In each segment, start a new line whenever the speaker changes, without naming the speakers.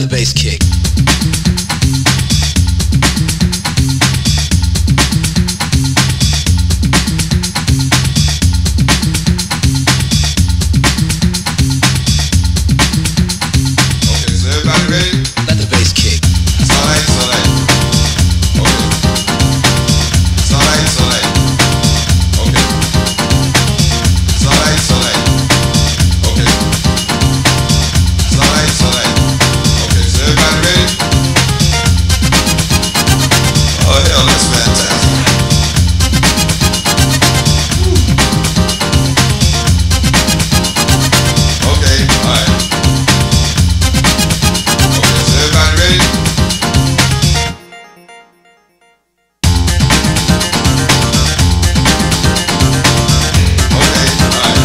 the bass kick.
Okay, so everybody ready?
Let the bass kick.
Soleil, soleil. Okay. Soleil, soleil. Okay. Soleil, soleil. Okay. Soleil, soleil. Okay, so everybody ready? Oh hell, that's fantastic. Okay, alright. Okay, so everybody ready? Okay, alright.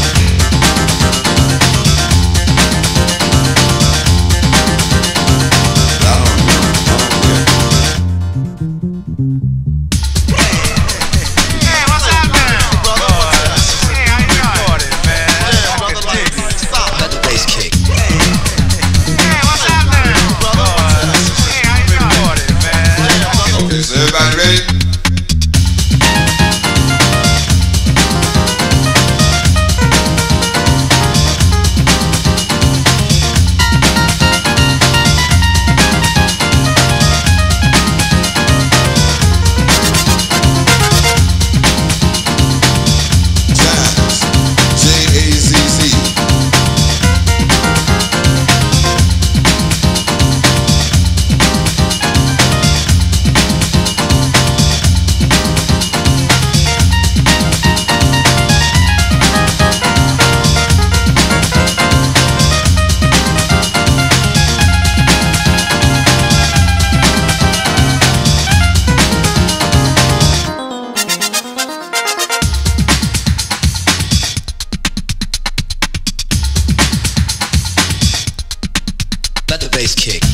Hey, what's happening? Hey, how you doing?
Let the bass kick.
Hey, what's happening? Hey, how you doing?
Okay, so everybody ready? Jazz, J-A-Z-Z.
Let the bass kick.